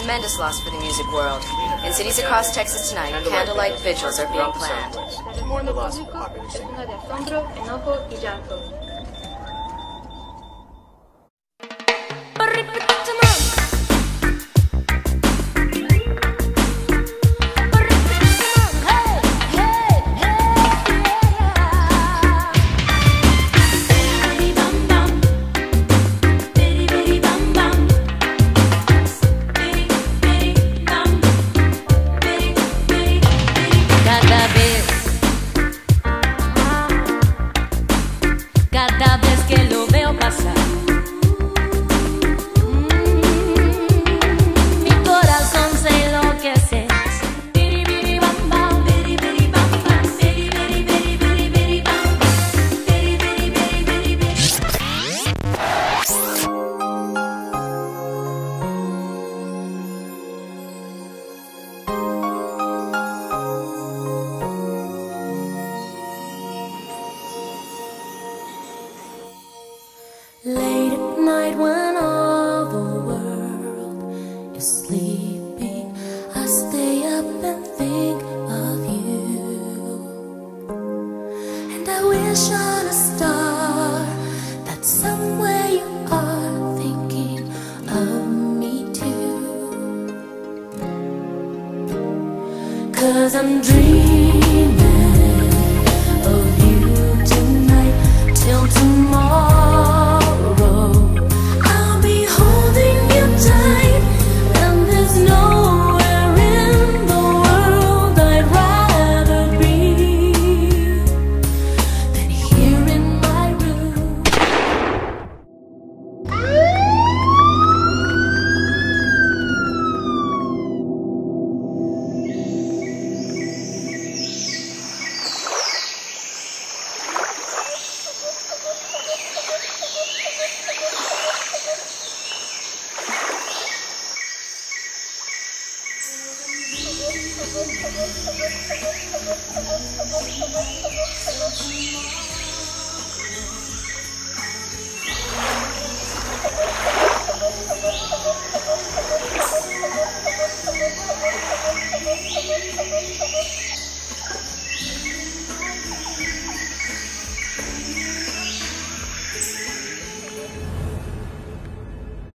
tremendous loss for the music world. In cities across Texas tonight, candlelight vigils are being planned. Mourn the loss of a popular singer. De asombro, enojo y llanto. Cada vez que lo veo pasar, mi corazón se enloquece. Late at night when all the world is sleeping, I stay up and think of you. And I wish on a star that somewhere you are thinking of me too. 'Cause I'm dreaming